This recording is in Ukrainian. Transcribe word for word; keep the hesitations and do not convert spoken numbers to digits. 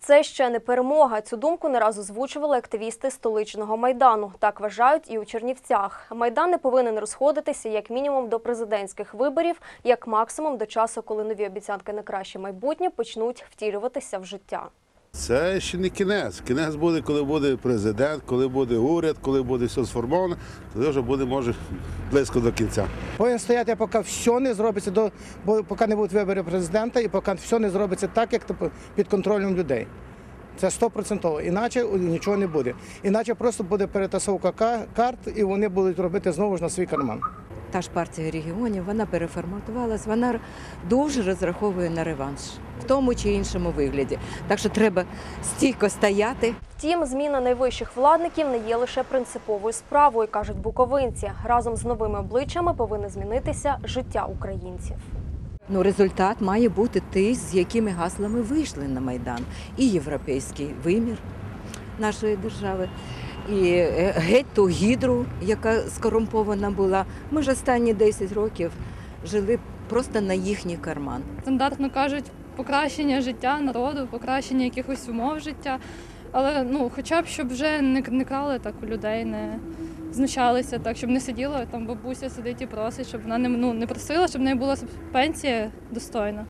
це ще не перемога. Цю думку не раз озвучували активісти столичного Майдану. Так вважають і у Чернівцях. Майдан не повинен розходитися як мінімум до президентських виборів, як максимум до часу, коли нові обіцянки на краще майбутнє почнуть втілюватися в життя. Це ще не кінець. Кінець буде, коли буде президент, коли буде уряд, коли буде все сформовано, тоді вже буде, може, близько до кінця. Повинен стояти, поки все не зробиться, до, бо поки не будуть вибори президента і поки все не зробиться так, як під контролем людей. Це стопроцентово. Іначе нічого не буде. Іначе просто буде перетасовка карт і вони будуть робити знову ж на свій карман. Та ж партія регіонів, вона переформатувалась, вона дуже розраховує на реванш в тому чи іншому вигляді. Так що треба стійко стояти. Втім, зміна найвищих владників не є лише принциповою справою, кажуть буковинці. Разом з новими обличчями повинне змінитися життя українців. Ну, результат має бути той, з якими гаслами вийшли на Майдан. І європейський вимір нашої держави, і геть ту гідру, яка скорумпована була. Ми ж останні десять років жили просто на їхній карман. Стандартно кажуть, покращення життя народу, покращення якихось умов життя. Але ну, хоча б, щоб вже не, не крали так у людей, не знущалися так, щоб не сиділа, там бабуся сидить і просить, щоб вона не, ну, не просила, щоб в неї була пенсія достойна.